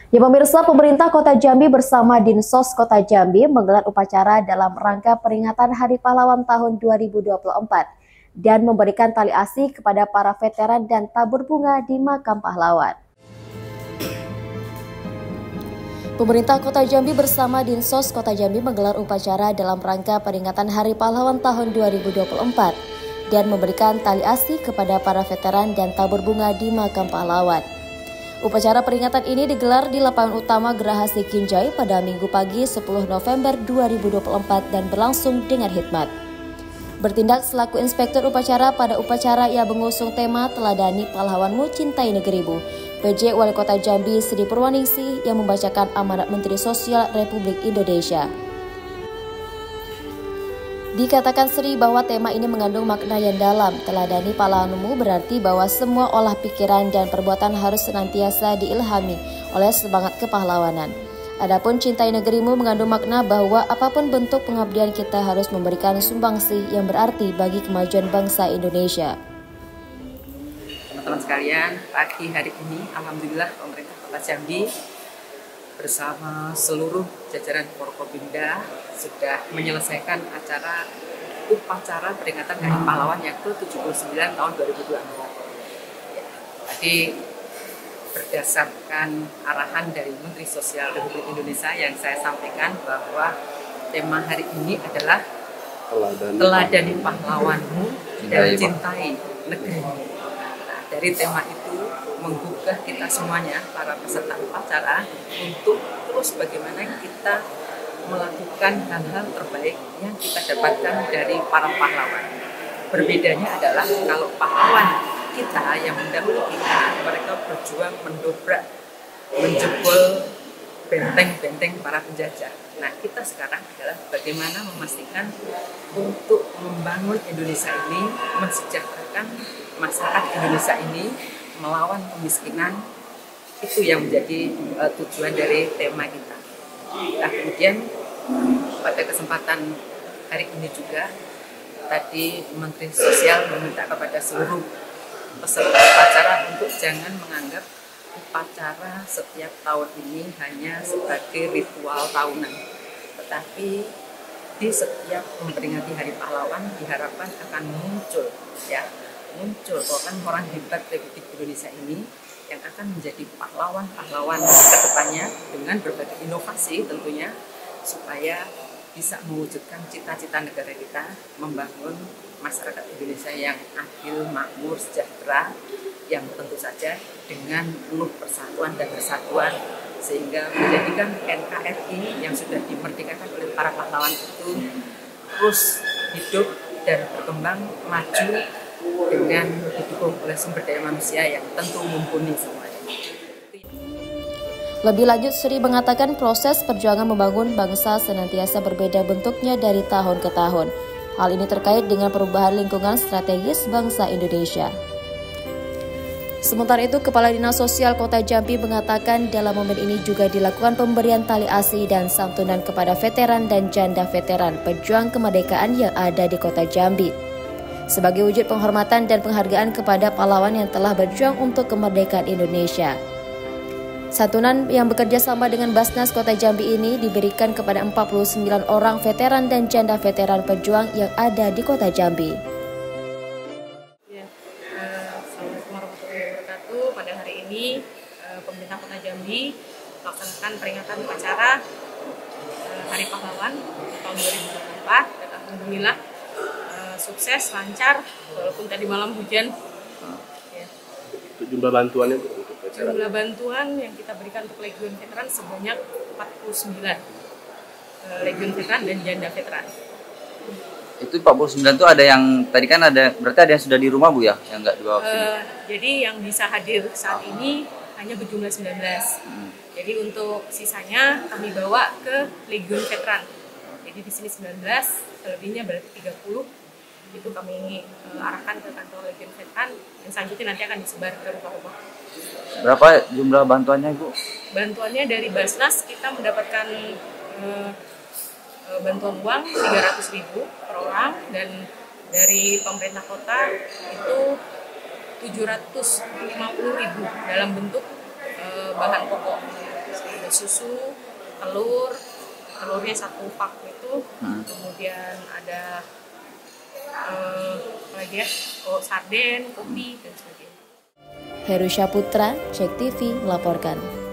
Ya pemirsa, pemerintah Kota Jambi bersama Dinsos Kota Jambi menggelar upacara dalam rangka peringatan Hari Pahlawan tahun 2024 dan memberikan tali asih kepada para veteran dan tabur bunga di makam pahlawan. Pemerintah Kota Jambi bersama Dinsos Kota Jambi menggelar upacara dalam rangka peringatan Hari Pahlawan tahun 2024 dan memberikan tali asih kepada para veteran dan tabur bunga di makam pahlawan. Upacara peringatan ini digelar di lapangan utama Geraha Sikinjai pada Minggu pagi 10 November 2024 dan berlangsung dengan hikmat. Bertindak selaku inspektur upacara pada upacara ia mengusung tema Teladani Pahlawanmu Cintai Negerimu, PJ Wali Kota Jambi Sri Purwaningsih yang membacakan amanat Menteri Sosial Republik Indonesia. Dikatakan Sri bahwa tema ini mengandung makna yang dalam. Teladani pahlawanmu berarti bahwa semua olah pikiran dan perbuatan harus senantiasa diilhami oleh semangat kepahlawanan. Adapun cintai negerimu mengandung makna bahwa apapun bentuk pengabdian kita harus memberikan sumbangsih yang berarti bagi kemajuan bangsa Indonesia. Teman-teman sekalian, pagi hari ini Alhamdulillah pemerintah Kota Jambi bersama seluruh jajaran Forkopimda sudah menyelesaikan upacara peringatan Hari Pahlawan yang ke-79 tahun 2024. Tadi berdasarkan arahan dari Menteri Sosial Republik Indonesia yang saya sampaikan bahwa tema hari ini adalah Teladani Pahlawanmu dan Cintai Negerimu. Nah, dari tema itu menggugah kita semuanya, para peserta upacara, untuk terus bagaimana kita melakukan hal-hal terbaik yang kita dapatkan dari para pahlawan. Berbedanya adalah kalau pahlawan kita yang mendahului kita, mereka berjuang mendobrak, menjebol benteng-benteng para penjajah. Nah, kita sekarang adalah bagaimana memastikan untuk membangun Indonesia ini, mensejahterakan masyarakat Indonesia ini, melawan kemiskinan. Itu yang menjadi tujuan dari tema kita. Nah, kemudian pada kesempatan hari ini juga tadi Menteri Sosial meminta kepada seluruh peserta upacara untuk jangan menganggap upacara setiap tahun ini hanya sebagai ritual tahunan, tetapi di setiap memperingati Hari Pahlawan diharapkan akan muncul orang hebat Republik Indonesia ini yang akan menjadi pahlawan-pahlawan ke depannya dengan berbagai inovasi tentunya, supaya bisa mewujudkan cita-cita negara kita, membangun masyarakat Indonesia yang adil, makmur, sejahtera, yang tentu saja dengan penuh persatuan dan kesatuan, sehingga menjadikan NKRI yang sudah dimerdekakan oleh para pahlawan itu terus hidup dan berkembang maju dengan didukung oleh sumber daya manusia yang tentu mumpuni semuanya. Lebih lanjut, Sri mengatakan proses perjuangan membangun bangsa senantiasa berbeda bentuknya dari tahun ke tahun. Hal ini terkait dengan perubahan lingkungan strategis bangsa Indonesia. Sementara itu, Kepala Dinas Sosial Kota Jambi mengatakan dalam momen ini juga dilakukan pemberian tali asih dan santunan kepada veteran dan janda veteran pejuang kemerdekaan yang ada di Kota Jambi, sebagai wujud penghormatan dan penghargaan kepada pahlawan yang telah berjuang untuk kemerdekaan Indonesia. Santunan yang bekerja sama dengan Basnas Kota Jambi ini diberikan kepada 49 orang veteran dan janda veteran pejuang yang ada di Kota Jambi. Assalamualaikum warahmatullahi wabarakatuh. Pada hari ini pemerintah Kota Jambi melaksanakan peringatan upacara Hari Pahlawan tahun 2024 dan alhamdulillah sukses, lancar, walaupun tadi malam hujan. Jumlah bantuannya untuk acara? Jumlah bantuan yang kita berikan untuk Legiun Veteran sebanyak 49 Legiun Veteran dan janda veteran. Itu 49 itu ada yang tadi kan ada, berarti ada yang sudah di rumah Bu ya, yang nggak dibawa ke sini? Jadi yang bisa hadir saat ini hanya berjumlah 19. Jadi untuk sisanya kami bawa ke Legiun Veteran. Jadi di sini 19, selebihnya berarti 30. Itu kami arahkan ke kantor Legiun Veteran, yang selanjutnya nanti akan disebar ke rumah-rumah. Berapa jumlah bantuannya Bu? Bantuannya dari Basnas kita mendapatkan bantuan uang 300.000 per orang, dan dari pemerintah kota itu 750.000 dalam bentuk bahan pokok ada susu, telurnya 1 pak itu, kemudian ada apa lagi ya, sarden, kopi dan sebagainya. Heru Syaputra, Cek TV melaporkan.